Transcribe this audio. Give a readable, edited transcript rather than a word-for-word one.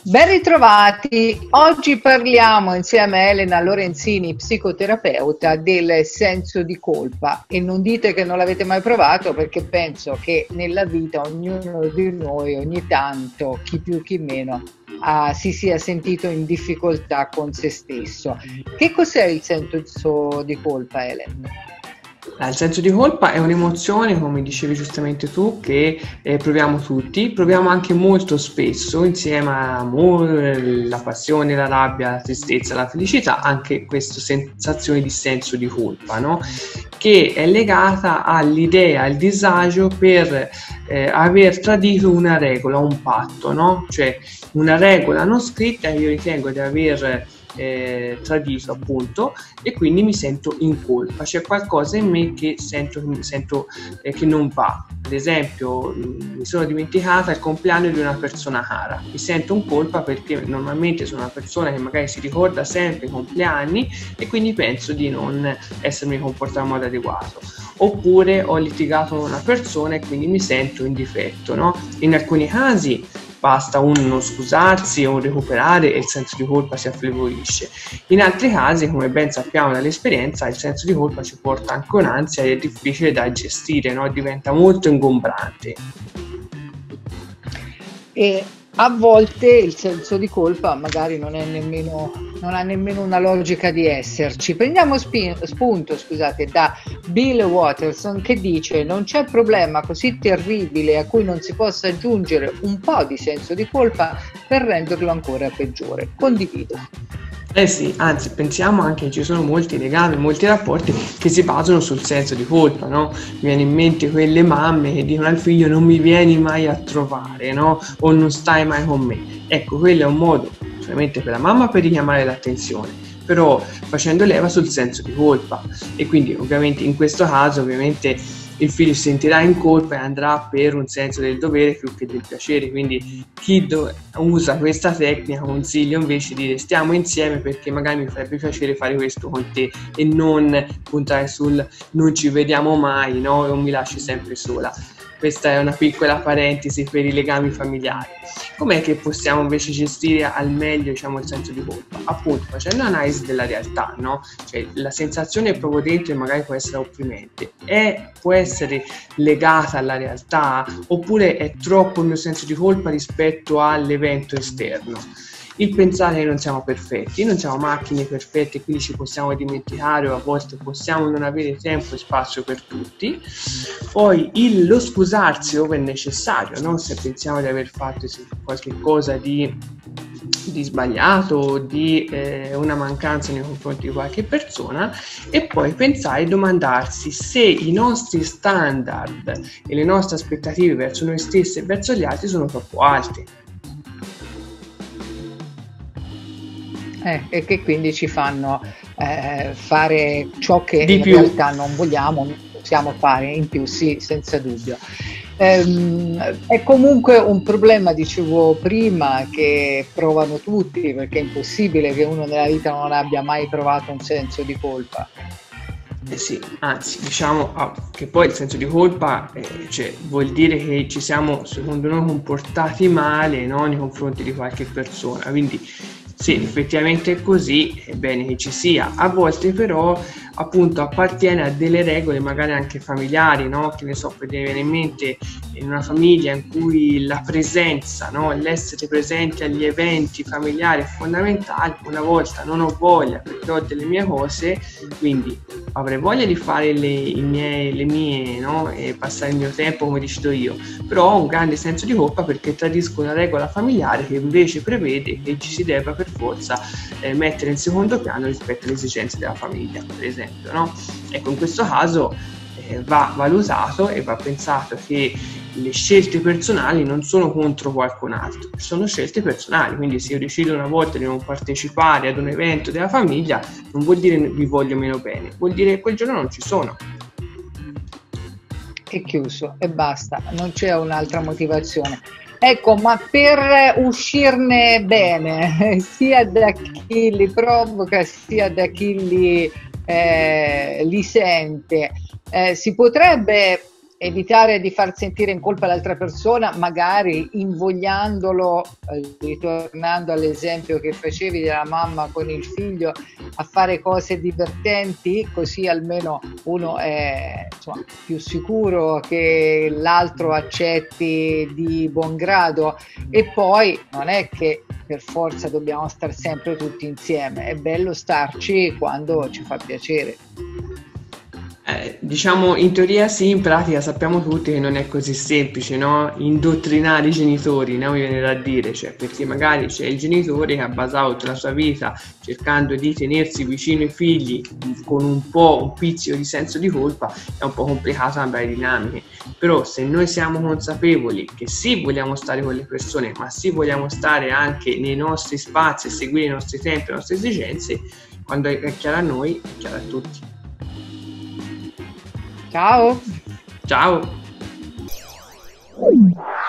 Ben ritrovati, oggi parliamo insieme a Elena Lorenzini, psicoterapeuta, del senso di colpa e non dite che non l'avete mai provato perché penso che nella vita ognuno di noi ogni tanto, chi più chi meno, si sia sentito in difficoltà con se stesso. Che cos'è il senso di colpa, Elena? Il senso di colpa è un'emozione, come dicevi giustamente tu, che proviamo tutti, proviamo anche molto spesso insieme all'amore, la passione, la rabbia, la tristezza, la felicità, anche questa sensazione di senso di colpa, no? Che è legata all'idea, al disagio per aver tradito una regola, un patto, no? Cioè una regola non scritta io ritengo di aver tradito appunto e quindi mi sento in colpa, c'è qualcosa in me che sento che non va. Ad esempio mi sono dimenticata il compleanno di una persona cara, mi sento in colpa perché normalmente sono una persona che magari si ricorda sempre i compleanni e quindi penso di non essermi comportato in modo adeguato. Oppure ho litigato con una persona e quindi mi sento in difetto, no? In alcuni casi basta uno scusarsi o recuperare e il senso di colpa si affievolisce. In altri casi, come ben sappiamo dall'esperienza, il senso di colpa ci porta anche un'ansia e è difficile da gestire, no? Diventa molto ingombrante. E a volte il senso di colpa magari non ha nemmeno una logica di esserci. Prendiamo spunto, scusate, da Bill Watterson che dice: non c'è problema così terribile a cui non si possa aggiungere un po' di senso di colpa per renderlo ancora peggiore. Condivido. Eh sì, anzi, pensiamo anche che ci sono molti legami, molti rapporti che si basano sul senso di colpa, no? Mi viene in mente quelle mamme che dicono al figlio non mi vieni mai a trovare, no? O non stai mai con me. Ecco, quello è un modo, solamente per la mamma per richiamare l'attenzione, però facendo leva sul senso di colpa. E quindi ovviamente in questo caso ovviamente il figlio si sentirà in colpa e andrà per un senso del dovere più che del piacere, quindi chi usa questa tecnica consiglio invece di dire stiamo insieme perché magari mi farebbe piacere fare questo con te e non puntare sul non ci vediamo mai, no? O mi lasci sempre sola. Questa è una piccola parentesi per i legami familiari. Com'è che possiamo invece gestire al meglio, diciamo, il senso di colpa? Appunto, facendo un'analisi della realtà, no? Cioè, la sensazione proprio dentro magari può essere opprimente, può essere legata alla realtà oppure è troppo il mio senso di colpa rispetto all'evento esterno. Il pensare che non siamo perfetti, non siamo macchine perfette, quindi ci possiamo dimenticare o a volte possiamo non avere tempo e spazio per tutti. Poi lo scusarsi ove è necessario, no? Se pensiamo di aver fatto qualche cosa di sbagliato o di una mancanza nei confronti di qualche persona, e poi pensare e domandarsi se i nostri standard e le nostre aspettative verso noi stessi e verso gli altri sono troppo alte. E che quindi ci fanno fare ciò che Di in più. realtà non vogliamo, non possiamo fare in più, sì, senza dubbio. È comunque un problema, dicevo prima, che provano tutti, perché è impossibile che uno nella vita non abbia mai provato un senso di colpa. Sì, anzi, diciamo che poi il senso di colpa cioè, vuol dire che ci siamo, secondo noi, comportati male, no, nei confronti di qualche persona, quindi sì, effettivamente è così, è bene che ci sia. A volte però appunto appartiene a delle regole magari anche familiari, no? Che ne so, per viene in mente in una famiglia in cui la presenza, no? L'essere presenti agli eventi familiari è fondamentale. Una volta non ho voglia perché ho delle mie cose, quindi avrei voglia di fare le mie, no? E passare il mio tempo come decido io, però ho un grande senso di colpa perché tradisco una regola familiare che invece prevede che ci si debba per forza mettere in secondo piano rispetto alle esigenze della famiglia, per esempio, no? Ecco, in questo caso va valutato e va pensato che le scelte personali non sono contro qualcun altro, sono scelte personali, quindi se io decido una volta di non partecipare ad un evento della famiglia non vuol dire vi voglio meno bene, vuol dire che quel giorno non ci sono. È chiuso e basta, non c'è un'altra motivazione. Ecco, ma per uscirne bene, sia da chi li provoca, sia da chi li sente, si potrebbe evitare di far sentire in colpa l'altra persona, magari invogliandolo, ritornando all'esempio che facevi della mamma con il figlio, a fare cose divertenti, così almeno uno è, insomma, più sicuro che l'altro accetti di buon grado. E poi non è che per forza dobbiamo stare sempre tutti insieme, è bello starci quando ci fa piacere. Diciamo in teoria sì, in pratica sappiamo tutti che non è così semplice, no? Indottrinare i genitori, no? Mi viene da dire, cioè, perché magari c'è il genitore che ha basato tutta la sua vita cercando di tenersi vicino ai figli con un pizzico di senso di colpa, è un po' complicato cambiare dinamiche. Però se noi siamo consapevoli che sì vogliamo stare con le persone, ma sì vogliamo stare anche nei nostri spazi e seguire i nostri tempi, le nostre esigenze, quando è chiaro a noi, è chiaro a tutti. Ciao! Ciao!